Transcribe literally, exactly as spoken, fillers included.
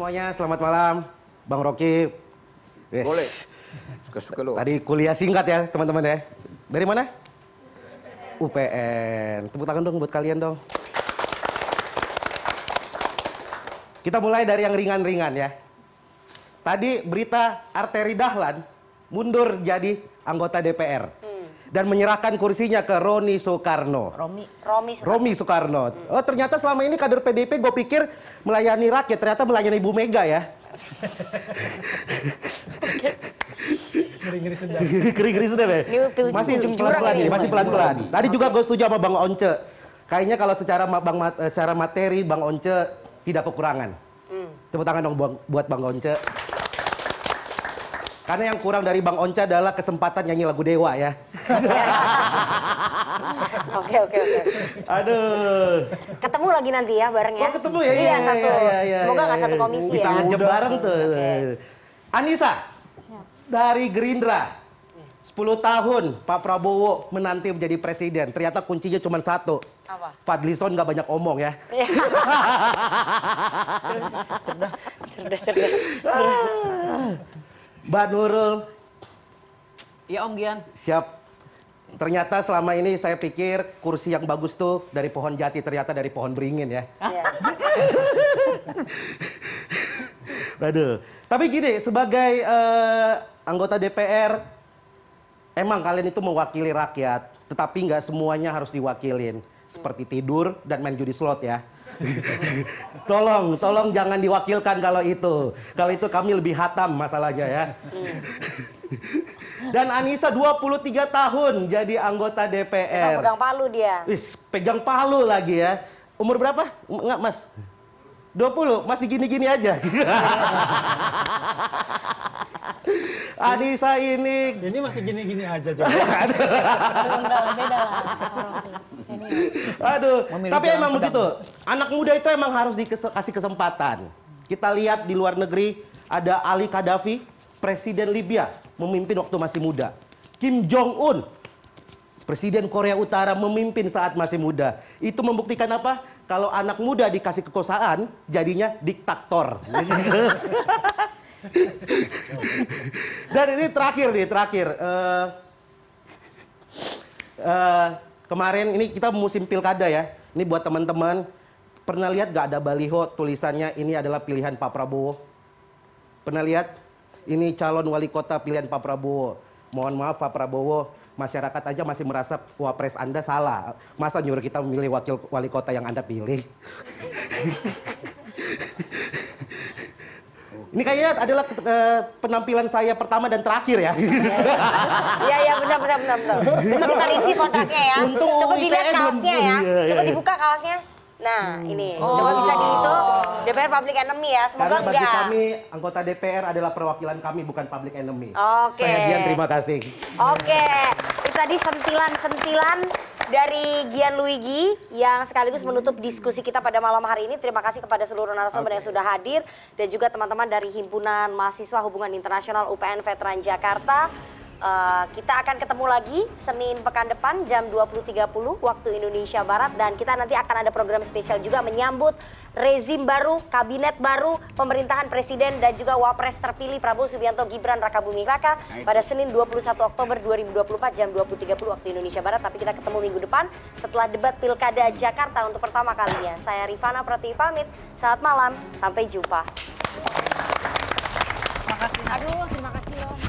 semuanya, selamat malam. Bang Rocky. Yes. Boleh. Suka-suka lo. Tadi kuliah singkat ya, teman-teman ya. Dari mana? U P N. Tepuk tangan dong buat kalian dong. Kita mulai dari yang ringan-ringan ya. Tadi berita Arteri Dahlan mundur jadi anggota D P R. Hmm. Dan menyerahkan kursinya ke Roni Soekarno. Romi, Romi Soekarno. Romi Soekarno. Hmm. Oh ternyata selama ini kader P D I P gue pikir melayani rakyat, ternyata melayani Ibu Mega ya. Ngeri-ngeri sedap. Ngeri-ngeri sedap ya. Masih pelan-pelan ini, masih pelan-pelan. Tadi juga gue setuju sama Bang Once. Kayaknya kalau secara bang, secara materi Bang Once tidak kekurangan. Hmm. Tepuk tangan dong buat Bang Once. Karena yang kurang dari Bang Once adalah kesempatan nyanyi lagu Dewa ya. Oke oke oke. Aduh. Ketemu lagi nanti ya bareng ya. Oh ketemu ya? Iya, iya satu. Iya, iya, iya, Semoga nggak iya, satu iya. komisi Bisa ya. ngejem bareng tuh. Okay. Anissa, dari Gerindra. sepuluh tahun Pak Prabowo menanti menjadi presiden. Ternyata kuncinya cuma satu. Apa? Fadlison nggak banyak omong ya. cerdas, cerdas, cerdas. Mbak Nurul. Iya Om Gian. Siap. Ternyata selama ini saya pikir kursi yang bagus tuh dari pohon jati, ternyata dari pohon beringin ya. Iya. Aduh. Tapi gini, sebagai uh, anggota D P R, emang kalian itu mewakili rakyat, tetapi nggak semuanya harus diwakilin. Seperti tidur dan main judi slot ya. Tolong, tolong jangan diwakilkan kalau itu. Kalau itu kami lebih hatam masalahnya ya. Dan Anissa dua puluh tiga tahun jadi anggota D P R. Pegang palu dia. Wis, pegang palu lagi ya. Umur berapa? Enggak, Mas. dua puluh, masih gini-gini aja. Anissa ini Ini masih gini-gini aja coba. Enggak, beda lah. Aduh, Memilih tapi jalan emang pedang. begitu. Anak muda itu emang harus dikasih kesempatan. Kita lihat di luar negeri ada Ali Gaddafi, presiden Libya, memimpin waktu masih muda. Kim Jong Un, presiden Korea Utara, memimpin saat masih muda. Itu membuktikan apa? Kalau anak muda dikasih kekuasaan, jadinya diktator. Dan ini terakhir nih, terakhir. Uh, uh, kemarin ini kita musim pilkada ya. Ini buat teman-teman. Pernah lihat gak ada baliho tulisannya ini adalah pilihan Pak Prabowo? Pernah lihat? Ini calon wali kota pilihan Pak Prabowo. Mohon maaf Pak Prabowo, masyarakat aja masih merasa wapres Anda salah. Masa nyuruh kita memilih wakil wali kota yang Anda pilih? Ini kayaknya adalah uh, penampilan saya pertama dan terakhir ya. Iya, iya benar benar benar benar. Coba kita isi kontraknya ya. Untung Coba U I T E dilihat belum- kaosnya ya. iya, iya, Coba iya. dibuka kaosnya. Nah, ini. Oh. Coba bisa dihitung. D P R Public Enemy ya. Semoga Karena bagi enggak. kami, anggota D P R adalah perwakilan kami, bukan public enemy. Oke. Saya Gian, terima kasih. Oke, itu tadi sentilan-sentilan dari Gian Luigi yang sekaligus menutup diskusi kita pada malam hari ini. Terima kasih kepada seluruh narasumber yang sudah hadir dan juga teman-teman dari Himpunan Mahasiswa Hubungan Internasional U P N Veteran Jakarta. Uh, kita akan ketemu lagi Senin pekan depan jam dua puluh tiga puluh waktu Indonesia Barat, dan kita nanti akan ada program spesial juga menyambut rezim baru, kabinet baru, pemerintahan presiden dan juga wapres terpilih Prabowo Subianto Gibran Rakabuming Raka pada Senin dua puluh satu Oktober dua ribu dua puluh empat jam dua puluh tiga puluh waktu Indonesia Barat. Tapi kita ketemu minggu depan setelah debat Pilkada Jakarta untuk pertama kalinya. Saya Rifana Pratiwi pamit. Selamat malam, sampai jumpa. Makasih. Aduh, terima kasih loh.